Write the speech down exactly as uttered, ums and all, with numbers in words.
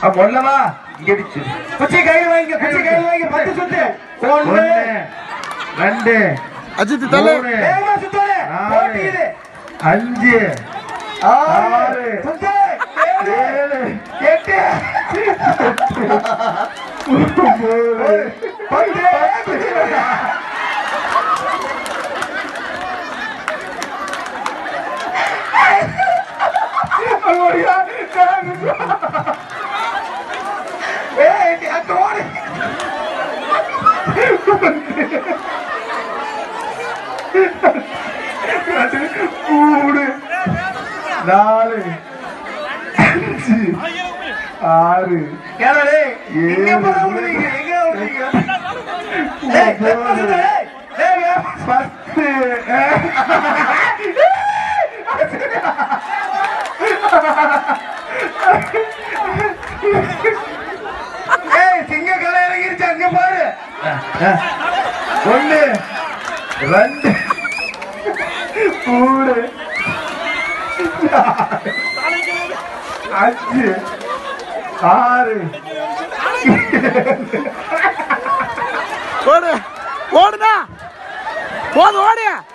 ஒன்னவா இடிச்சு குச்சி கையில் வாங்கி குச்சி கையில் வாங்கி பத்து சுத்து ஒன்று ரெண்டு அஜித் தலை வேகமா சுத்தோனே போட்டி இது அஞ்சு ஆறு சுத்து ஏழு எட்டு பத்து அங்கோடியா ஏய் அங்கோடி மூணு நாலு அஞ்சு ஆறு கேளே எங்க போறீங்க எங்க ஓடுறீங்க பத்து ஏய் சிங்க கலை இறங்கிருச்சு அங்க பாரு ஒண்ணு ரெண்டு மூணு அஞ்சு ஆறு ஓடு ஓடுடா போது ஓடு